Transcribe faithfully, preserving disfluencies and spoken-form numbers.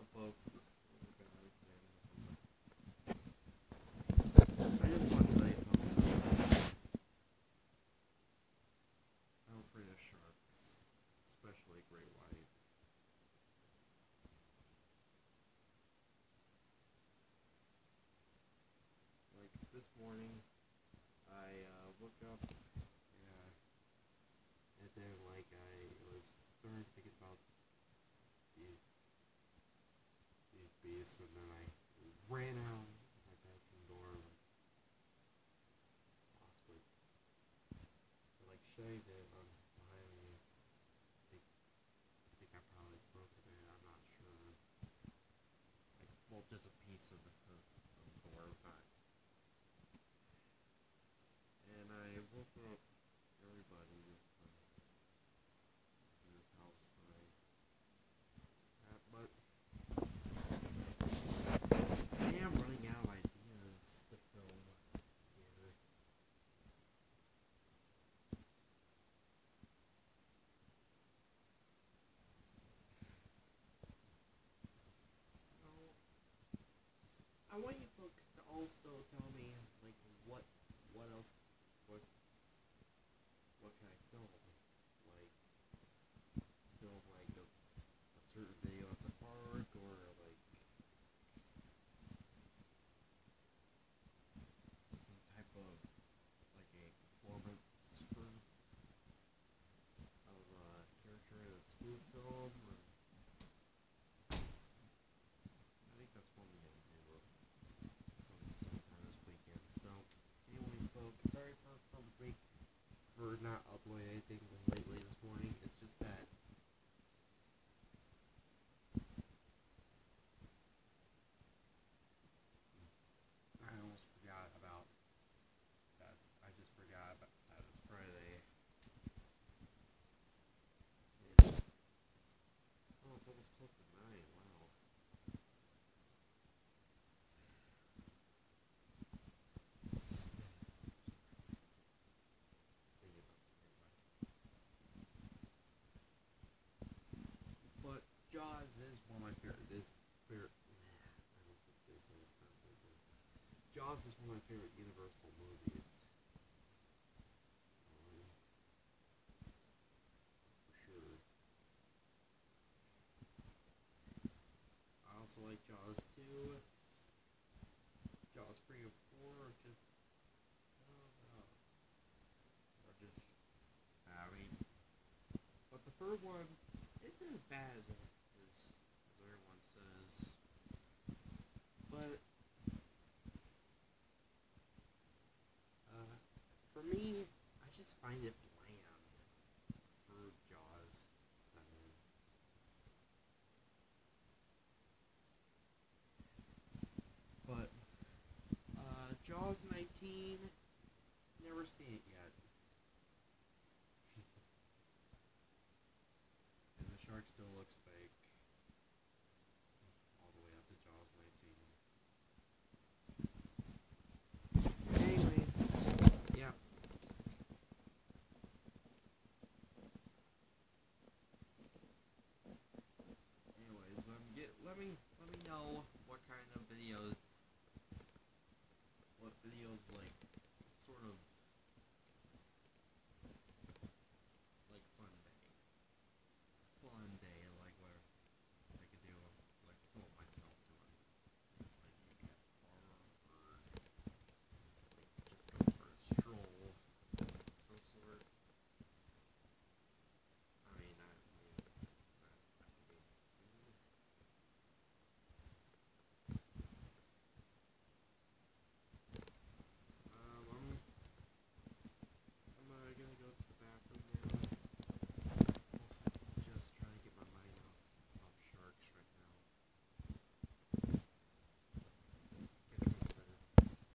folks. This is Alexander from the... I just want to tell you folks, I'm afraid of sharks, especially great white. Like, this morning, I uh, woke up, yeah, and then, like, I was starting to think about these, these beasts, and then I ran out of my bedroom door, like, possibly, like, shaved it on behind me. I think, I think I probably broke it, I'm not sure. Like, well, just a piece of the, of the door, but, and I woke up everybody um, in this house tonight. Uh, but I am running out of ideas to film here. So I want you folks to also tell me, like, what what else, what what can I film? Like, film like a, a certain video at the park, or like some type of like a performance for of a character in a spoof film, or I think that's what I'm gonna do some sometime this weekend. So, anyways, folks, sorry for for week for not uploading anything lately this morning. It's just that I almost forgot about that. I just forgot about that it's Friday. And, oh, it's almost close to nine. Wow. But Jaws is one of my favorite. This favorite. I almost did this. I almost done this one. Jaws is one of my favorite Universal movies. Um, for sure. I also like Jaws two. Jaws three and four are just. I don't know. Are just. I mean, but the third one isn't as bad as as, as everyone says. But uh, for me, I just find it bland for Jaws. I mean, but uh, Jaws nineteen, never seen it yet. And the shark still looks fake. All the way up to Jaws nineteen. Anyways, yeah. Anyways, let me get let me let me know what kind of videos